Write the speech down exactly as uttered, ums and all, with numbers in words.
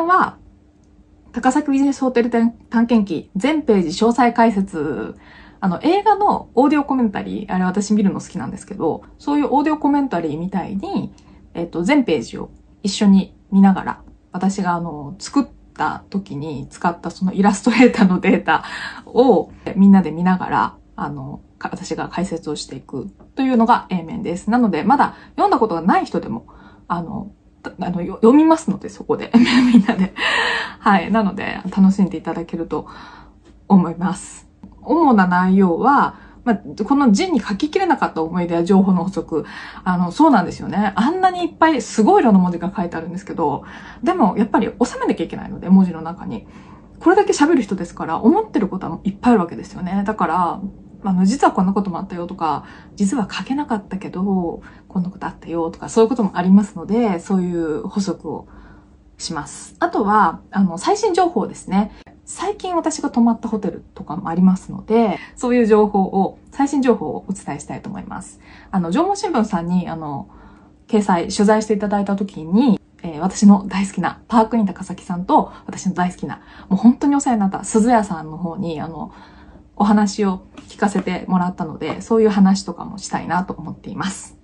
面は、高崎ビジネスホテル探検記全ページ詳細解説。あの、映画のオーディオコメンタリー、あれ私見るの好きなんですけど、そういうオーディオコメンタリーみたいに、えっと、全ページを一緒に見ながら、私があの、作った時に使ったそのイラストレーターのデータをみんなで見ながら、あの、私が解説をしていくというのが A 面です。なので、まだ読んだことがない人でも、あの、あの読みますので、そこで。みんなで。はい。なので、楽しんでいただけると思います。主な内容は、まあ、この字に書ききれなかった思い出や情報の補足。あの、そうなんですよね。あんなにいっぱいすごい量の文字が書いてあるんですけど、でもやっぱり収めなきゃいけないので、文字の中に。これだけ喋る人ですから、思ってることはいっぱいあるわけですよね。だから、あの、実はこんなこともあったよとか、実は書けなかったけど、こんなことあったよとか、そういうこともありますので、そういう補足をします。あとは、あの、最新情報ですね。最近私が泊まったホテルとかもありますので、そういう情報を、最新情報をお伝えしたいと思います。あの、縄文新聞さんに、あの、掲載、取材していただいた時に、えー、私の大好きなパークイン高崎さんと、私の大好きな、もう本当にお世話になった鈴屋さんの方に、あの、お話を聞かせてもらったので、そういう話とかもしたいなと思っています。